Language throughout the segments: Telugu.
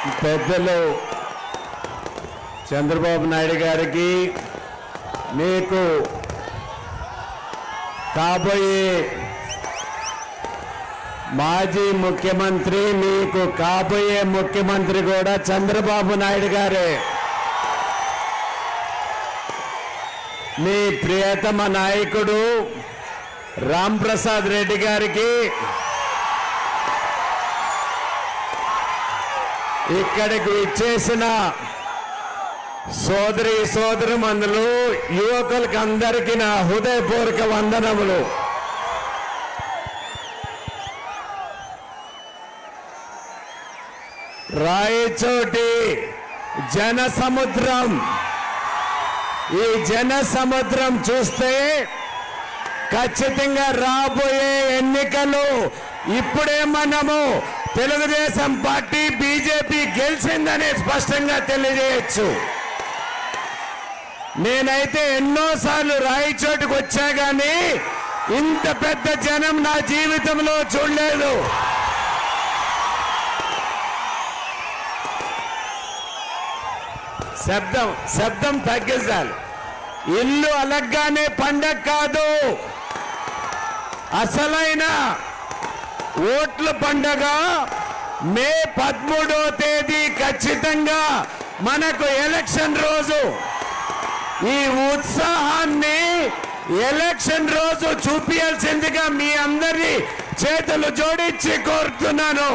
పెద్దలు చంద్రబాబు నాయుడు గారికి, మీకు కాబోయే మాజీ ముఖ్యమంత్రి, మీకు కాబోయే ముఖ్యమంత్రి కూడా చంద్రబాబు నాయుడు గారే. మీ ప్రియతమ నాయకుడు రాంప్రసాద్ రెడ్డి గారికి, ఇక్కడికి ఇచ్చేసిన సోదరి సోదరుమణులు, యువకులకు అందరికీ నా హృదయపూర్వక వందనములు. రాయచోటి జన సముద్రం, ఈ జన సముద్రం చూస్తే ఖచ్చితంగా రాబోయే ఎన్నికలు ఇప్పుడే మనము తెలుగుదేశం పార్టీ బీజేపీ గెలిచిందని స్పష్టంగా తెలియజేయచ్చు. నేనైతే ఎన్నోసార్లు రాయచోటుకు వచ్చా కానీ ఇంత పెద్ద జనం నా జీవితంలో చూడలేదు. శబ్దం తగ్గించాలి. ఇల్లు అలగ్గానే పండగ కాదు, అసలైన ఓట్ల పండగ మే 13వ తేదీ ఖచ్చితంగా మనకు ఎలక్షన్ రోజు. ఈ ఉత్సాహాన్ని ఎలక్షన్ రోజు చూపించాల్సిందిగా మీ అందరి చేతులు జోడించి కోరుతున్నాను.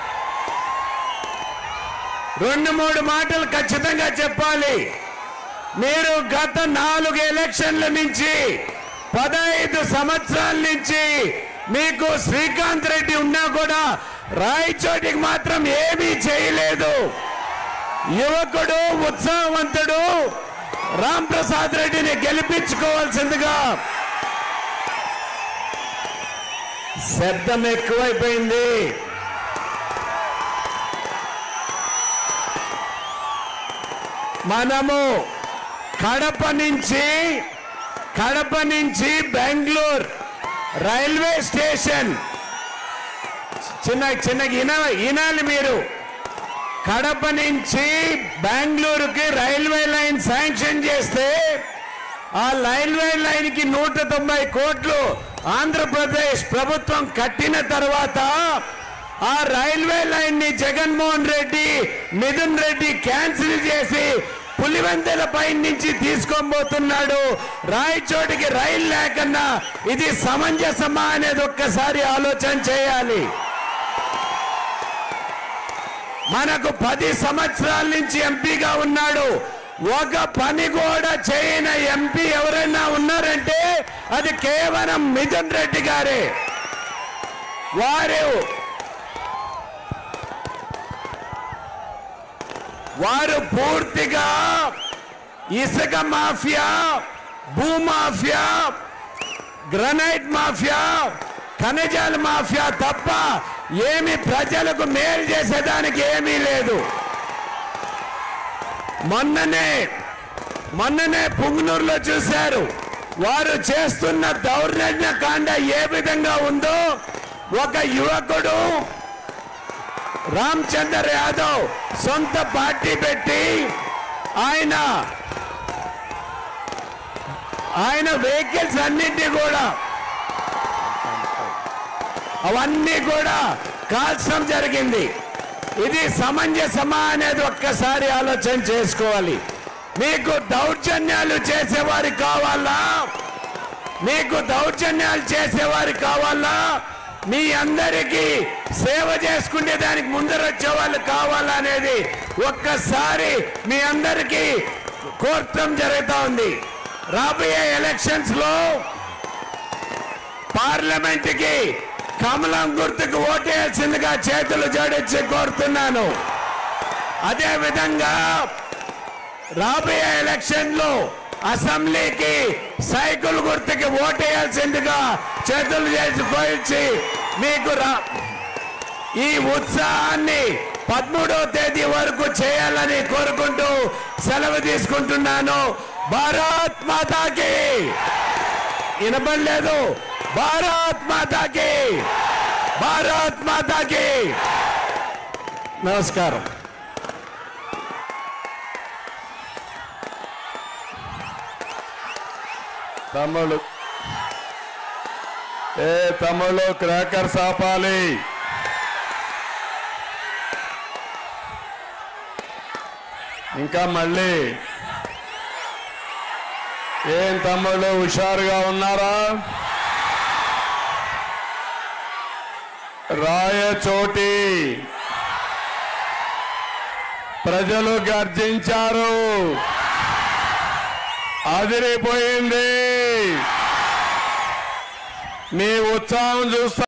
2-3 మాటలు ఖచ్చితంగా చెప్పాలి. మీరు గత 4 ఎలక్షన్ల నుంచి 15 సంవత్సరాల నుంచి మీకు శ్రీకాంత్ రెడ్డి ఉన్నా కూడా రాయచోటికి మాత్రం ఏమీ చేయలేదు. యువకుడు, ఉత్సాహవంతుడు రాంప్రసాద్ రెడ్డిని గెలిపించుకోవాల్సిందిగా. శబ్దం ఎక్కువైపోయింది. మనము కడప నుంచి బెంగళూరు రైల్వే స్టేషన్, చిన్నగా వినాలి మీరు. కడప నుంచి బెంగళూరుకి రైల్వే లైన్ శాంక్షన్ చేస్తే ఆ రైల్వే లైన్కి 190 కోట్లు ఆంధ్రప్రదేశ్ ప్రభుత్వం కట్టిన తర్వాత ఆ రైల్వే లైన్ ని జగన్మోహన్ రెడ్డి, మిథున్ రెడ్డి క్యాన్సిల్ చేసి పులివెందుల పైన నుంచి తీసుకోబోతున్నాడు. రాయచోటికి రైలు లేకన్నా ఇది సమంజసమా అనేది ఒక్కసారి ఆలోచన చేయాలి. మనకు 10 సంవత్సరాల నుంచి ఎంపీగా ఉన్నాడు. ఒక పని కూడా చేయని ఎంపీ ఎవరైనా ఉన్నారంటే అది కేవలం మిథున్ రెడ్డి గారే. వారు పూర్తిగా ఇసుక మాఫియా, భూమాఫియా, గ్రనైట్ మాఫియా, ఖనిజాల మాఫియా తప్ప ఏమి ప్రజలకు మేలు చేసేదానికి ఏమీ లేదు. మొన్ననే పుంగనూరులో చూశారు. వారు చేస్తున్న దౌర్జన్య కాండ ఏ విధంగా ఉందో. ఒక యువకుడు రామచంద్ర యాదవ్ సొంత పార్టీ పెట్టి ఆయన వెహికల్స్ అన్నింటినీ కూడా అవన్నీ కూడా కాల్చడం జరిగింది. ఇది సమంజసమా అనేది ఒక్కసారి ఆలోచన చేసుకోవాలి. మీకు దౌర్జన్యాలు చేసేవారు కావాలా? మీకు దౌర్జన్యాలు చేసేవారు కావాలా? మీ అందరికీ సేవ చేసుకునే దానికి ముందరొచ్చే వాళ్ళు కావాలా అనేది ఒక్కసారి మీ అందరికీ కోరటం జరుగుతూ ఉంది. రాబోయే ఎలక్షన్స్ లో పార్లమెంట్కి కమలం గుర్తుకు ఓటేయాల్సిందిగా చేతులు జోడించి కోరుతున్నాను. అదే విధంగా రాబోయే ఎలక్షన్ లో అసెంబ్లీకి సైకిల్ గుర్తుకి ఓటేయాల్సిందిగా చేతులు చేసి కోయించి మీకు ఈ ఉత్సాహాన్ని 13వ తేదీ వరకు చేయాలని కోరుకుంటూ సెలవు తీసుకుంటున్నాను. భారత్ మాతాకి. వినపడలేదు? భారత్ మాతాకి, భారత్ మాతాకి. నమస్కారం. తమ్ముళ్ళు తమ్ముళ్ళు క్రాకర్స్ ఆపాలి. ఇంకా మళ్ళీ ఏం తమ్ముళ్ళు హుషారుగా ఉన్నారా? రాయచోటి ప్రజలు గర్జించారు, అదిరిపోయింది. మీ ఉత్సాహం చూస్తా